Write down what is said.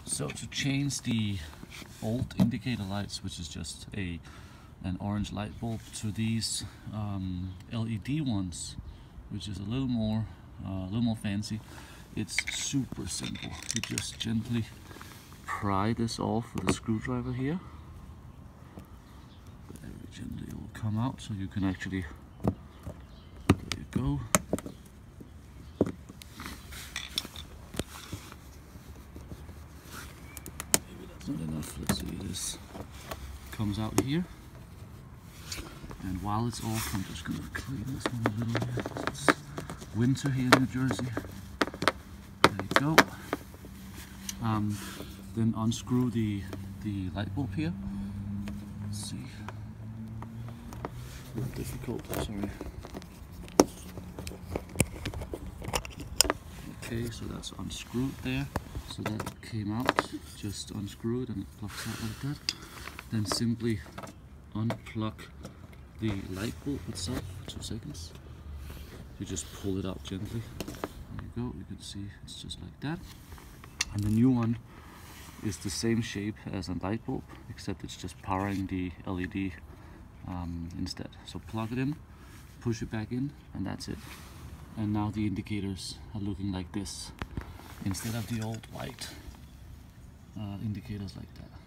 So to change the old indicator lights, which is just an orange light bulb, to these LED ones, which is a little more fancy, it's super simple. You just gently pry this off with a screwdriver here. Very gently it will come out, so you can actually, there you go. Not enough. Let's see, this comes out here, and while it's off, I'm just gonna clean this one a little bit. It's winter here in New Jersey. There you go. Then unscrew the light bulb here. Let's see. A little difficult, sorry. Okay, so that's unscrewed there. So that came out, just unscrew it and it plugs out like that. Then simply unplug the light bulb itself for 2 seconds. You just pull it out gently. There you go, you can see it's just like that. And the new one is the same shape as a light bulb, except it's just powering the LED instead. So plug it in, push it back in, and that's it. And now the indicators are looking like this, instead of the old white indicators like that.